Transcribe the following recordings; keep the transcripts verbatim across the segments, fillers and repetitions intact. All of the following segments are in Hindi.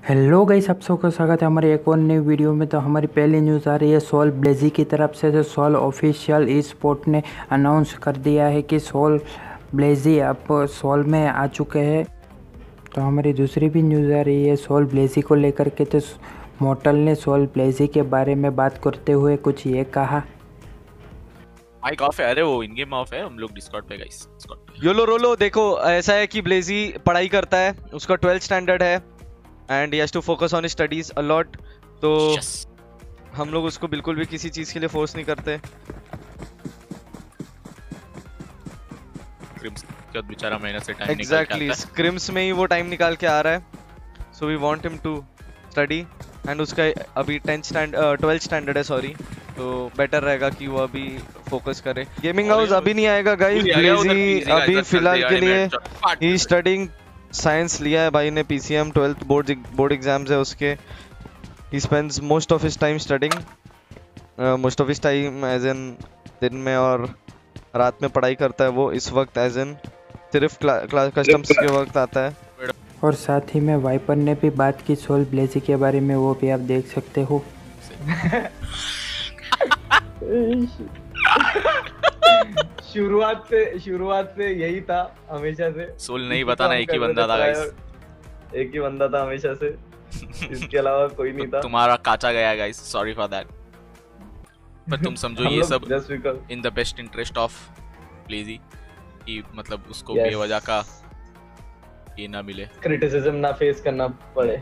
हेलो गाइस, आप सबका स्वागत है हमारे एक और नई वीडियो में। तो हमारी पहली न्यूज़ आ रही है सोल ब्लेजी की तरफ से। जो सोल ऑफिशियल ई स्पोर्ट ने अनाउंस कर दिया है कि सोल ब्लेजी अब सोल में आ चुके हैं। तो हमारी दूसरी भी न्यूज़ आ रही है सोल ब्लेजी को लेकर के। तो मोर्टल ने सोल ब्लेजी के बारे में बात करते हुए कुछ ये कहा। माइक ऑफ है। अरे वो इन गेम ऑफ है। हम लोग डिस्कॉर्ड पे गाइस डिस्कॉर्ड योलो रोलो। देखो ऐसा है कि ब्लेजी पढ़ाई करता है, उसका ट्वेल्थ स्टैंडर्ड है and he has to focus on studies a lot. तो yes. हम लोग उसको बिल्कुल भी किसी चीज के लिए फोर्स नहीं करते। क्रिम्स का बेचारा महीना से टाइम exactly. निकाल के क्रिम्स में ही वो टाइम निकाल के आ रहा है। So we want him to study and उसका अभी टेंथ स्टैंड ट्वेल्थ स्टैंडर्ड है सॉरी। तो बेटर रहेगा कि वो अभी फोकस करे। गेमिंग हाउस अभी नहीं आएगा गाइस। ब्लेजी अभी फिलहाल के लिए ही स्टडीइंग साइंस लिया है भाई ने। PCM twelfth board board exams है उसके। He spends most of his time studying, most of his time as in दिन में और रात में पढ़ाई करता है वो। इस वक्त एज इन सिर्फ क्लास कस्टम्स के वक्त आता है। और साथ ही में वाइपर ने भी बात की सोल ब्लेजी के बारे में, वो भी आप देख सकते हो। शुरुआत से शुरुआत से यही था हमेशा से। सोल नहीं बताना, एक ही बंदा था गाइस। एक ही बंदा था हमेशा से, इसके अलावा कोई नहीं था। तुम्हारा काचा गया गाइस, सॉरी फॉर दैट। पर तुम समझो ये सब in the best interest of ब्लेजी कि मतलब उसको yes. बेवजह का ये ना मिले, क्रिटिसिज्म ना फेस करना पड़े।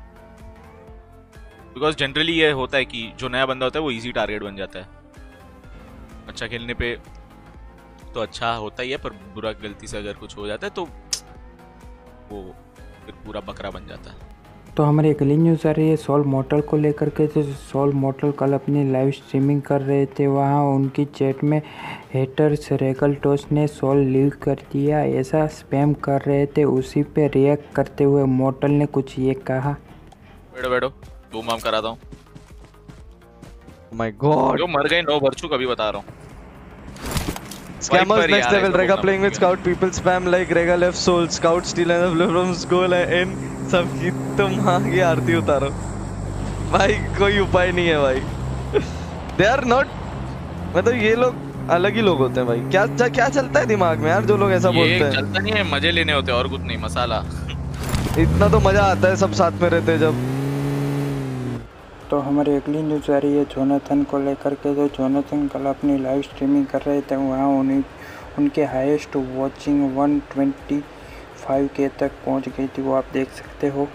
बिकॉज जनरली ये होता है कि जो नया बंदा होता है वो इजी टारगेट बन जाता है। अच्छा खेलने पे तो अच्छा होता ही है, पर बुरा गलती से अगर कुछ हो जाता है तो वो फिर पूरा बकरा बन जाता है। तो हमारी अगली न्यूज़ आ रही है सोल मोर्टल को लेकर के। तो सोल मोर्टल कल अपनी लाइव स्ट्रीमिंग कर रहे थे, वहाँ उनकी चैट में हेटर्स रेगल टॉस ने सोल लीव कर दिया ऐसा स्पैम कर रहे थे। उसी पे रिएक्ट करते हुए मोर्टल ने कुछ ये कहा। बैठो बैठो, बूम बम कराता हूँ। माय गॉड, जो मर गए नो बर्चू कभी बता रहा हूँ। Scammers next level. Rega playing with scout people spam like Rega left soul scout steal and from goal in सब की तुम आगे आरती उतारो भाई। कोई उपाय नहीं है भाई। They are not, मतलब ये लोग अलग ही लोग होते हैं भाई। क्या क्या चलता है दिमाग में यार जो लोग ऐसा बोलते हैं? ये चलता नहीं है, मजे लेने होते और कुछ नहीं, मसाला। इतना तो मजा आता है सब साथ में रहते जब। तो हमारी अगली न्यूज़ आ रही है जोनाथन को लेकर के। तो जोनाथन कल अपनी लाइव स्ट्रीमिंग कर रहे थे, वहाँ उन्हीं उनके highest watching one twenty five K तक पहुँच गई थी, वो आप देख सकते हो।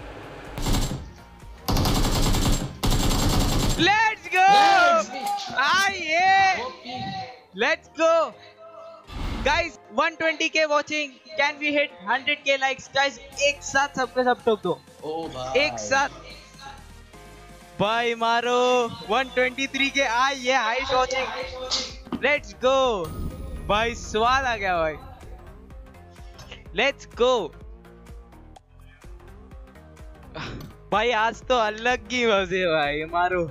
लेट्स गो आइए, let's go guys. One twenty K watching, can we hit hundred K likes guys? एक साथ सबके सब ठोक दो। ओ भाई एक साथ भाई मारो। वन ट्वेंटी थ्री के आए ये हाईएस्ट वॉचिंग। लेट्स गो भाई, स्वाद आ गया भाई। लेट्स गो भाई, आज तो अलग ही मजे भाई मारो।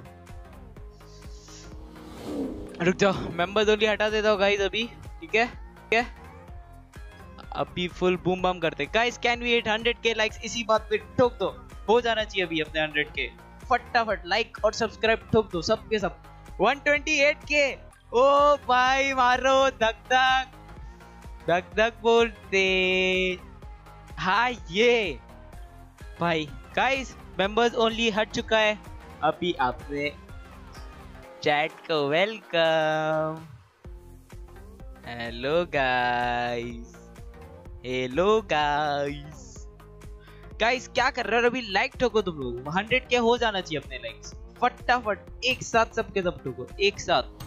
रुक जाओ, मेंबर्स ओनली हटा देता हूँ गाइस अभी, ठीक है ठीक है। अभी फुल बूम बम करते guys. Can we hit hundred K likes? इसी बात पे ठोक दो, हो जाना चाहिए अभी अपने हंड्रेड के। फटाफट लाइक और सब्सक्राइब ठोक दो सबके सब। वन ट्वेंटी एट के ओ भाई मारो। धक धक धक धक बोलते हाँ ये भाई। गाइस मेंबर्स ओनली हट चुका है अभी आपने चैट को welcome. Hello guys, hello guys. Guys क्या कर रहे हो अभी? लाइक ठोको तुम लोग, हंड्रेड के हो जाना चाहिए अपने लाइक्स। फटाफट एक साथ सबके सब ठोको, एक साथ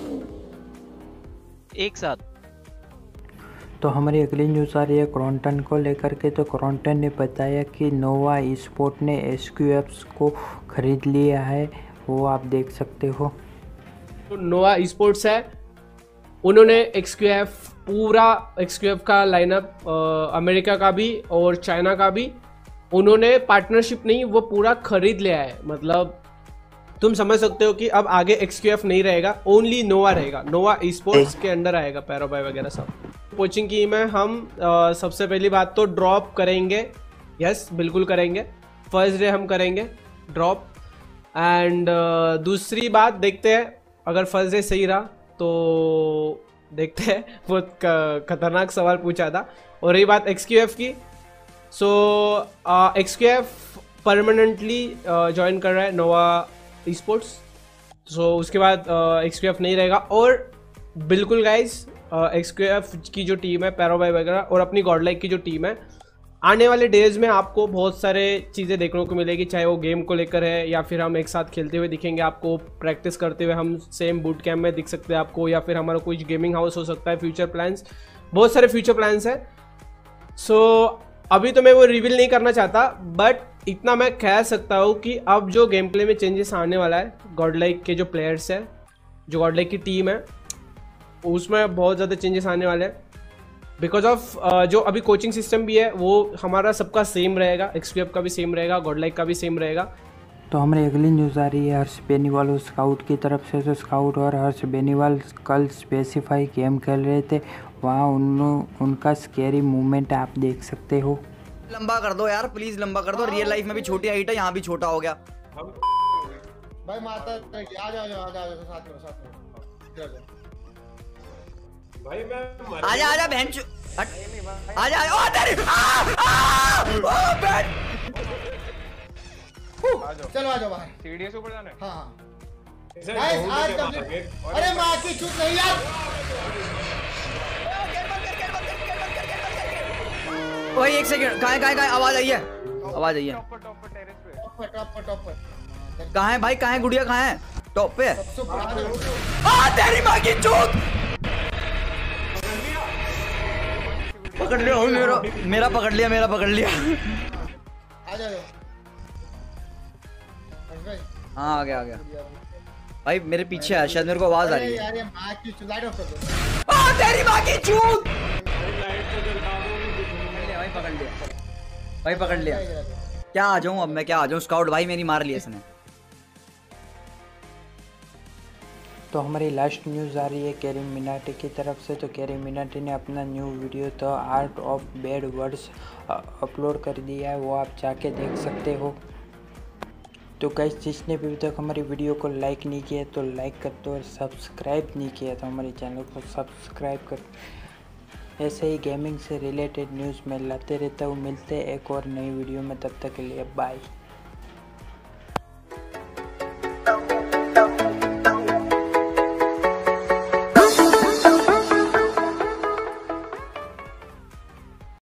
एक साथ। तो हमारी अगली न्यूज़ आ रही है क्रॉन्टन को लेकर के। तो क्रॉन्टन ने बताया कि नोवा ई स्पोर्ट ने एसक्यूएफ्स को खरीद लिया है, वो आप देख सकते हो। तो नोवा ई स्पोर्ट्स है, उन्होंने एक्सक्यूएफ पूरा एक्सक्यूएफ का लाइनअप अमेरिका का भी और चाइना का भी उन्होंने पार्टनरशिप नहीं, वो पूरा खरीद लिया है। मतलब तुम समझ सकते हो कि अब आगे एक्सक्यूएफ नहीं रहेगा, ओनली नोवा रहेगा। नोवा ई स्पोर्ट्स के अंडर आएगा पैराबाई वगैरह सब। कोचिंग की में हम आ, सबसे पहली बात तो ड्रॉप करेंगे, यस बिल्कुल करेंगे। फर्स्ट डे हम करेंगे ड्रॉप। एंड दूसरी बात देखते हैं, अगर फर्स्ट डे सही रहा तो देखते हैं। बहुत खतरनाक सवाल पूछा था। और रही बात एक्स क्यू एफ की, so X Q F permanently join कर रहा है नोवा ई स्पोर्ट्स, सो उसके बाद एक्स क्यू एफ नहीं रहेगा। और बिल्कुल गाइज एक्स क्यू एफ की जो टीम है पैरोबाई वगैरह और अपनी गॉडलाइक की जो टीम है, आने वाले डेज में आपको बहुत सारे चीज़ें देखने को मिलेगी, चाहे वो गेम को लेकर है या फिर हम एक साथ खेलते हुए दिखेंगे आपको, प्रैक्टिस करते हुए हम सेम बूट कैम्प में दिख सकते हैं आपको, या फिर हमारा कुछ गेमिंग हाउस हो सकता है। फ्यूचर प्लान्स, बहुत सारे फ्यूचर प्लान्स हैं। सो so, अभी तो मैं वो रिवील नहीं करना चाहता, बट इतना मैं कह सकता हूँ कि अब जो गेम प्ले में चेंजेस आने वाला है, गॉडलाइक के जो प्लेयर्स हैं, जो गॉडलाइक की टीम है, उसमें बहुत ज़्यादा चेंजेस आने वाले हैं। बिकॉज ऑफ uh, जो अभी कोचिंग सिस्टम भी है वो हमारा सबका सेम रहेगा, एक्स क्यू एफ का भी सेम रहेगा, गॉडलाइक का भी सेम रहेगा। तो हमारी अगली न्यूज़ आ रही है हर्ष बेनीवाल और स्काउट की तरफ से। तो स्काउट और हर्ष बेनीवाल कल स्पेसिफाई गेम खेल रहे थे, वहाँ उन उनका स्कैरी मूवमेंट आप देख सकते हो। लंबा कर दो यार प्लीज, लंबा कर दो। रियल लाइफ में भी छोटी हाइट है, यहाँ भी छोटा हो गया भाई। माता आ जाओ आ जाओ आ जाओ साथ में साथ में भाई। मैं आजा आजा बहन चो आजा आजा। ओ तेरी ओ बैठ। चलो आ जाओ बाहर। सीढ़ी से ऊपर जाना है। हां हां गाइस आज कंप्लीट। अरे मां की चूत नहीं यार। ओए एक सेकंड, कहां है कहां है? आवाज आई है, आवाज आई है। टॉप पर टॉप पर टेरेस पे। टॉप पर टॉप पर टॉप पर कहां है भाई, कहां है गुड़िया, कहां है? टॉप पे। सबसे पुराना आ तेरी मां की चूत। पकड़ लिया मेरा मेरा पकड़ लिया मेरा पकड़ लिया। आ जाओ भाई। हाँ आ गया आ गया भाई, मेरे पीछे है शायद, मेरे को आवाज आ रही है। यार ये मां की चूत, लाइट ऑफ कर दो। आ तेरी मां की चूत। भाई पकड़ लिया भाई पकड़ लिया। क्या आ जाऊं अब मैं, क्या आ जाऊं? स्काउट भाई मेरी मार लिया इसने। तो हमारी लास्ट न्यूज़ आ रही है कैरी मिनाटी की तरफ से। तो कैरी मिनाटी ने अपना new video the art of bad words upload कर दिया है, वो आप जाके देख सकते हो। तो गाइस जिसने भी अभी तक हमारी वीडियो को लाइक नहीं किया तो लाइक कर दो, और सब्सक्राइब नहीं किया तो हमारे चैनल को सब्सक्राइब कर। ऐसे ही गेमिंग से रिलेटेड न्यूज़ मैं लाते रहता हूँ। मिलते हैं एक और नई वीडियो में, तब तक के लिए बाय।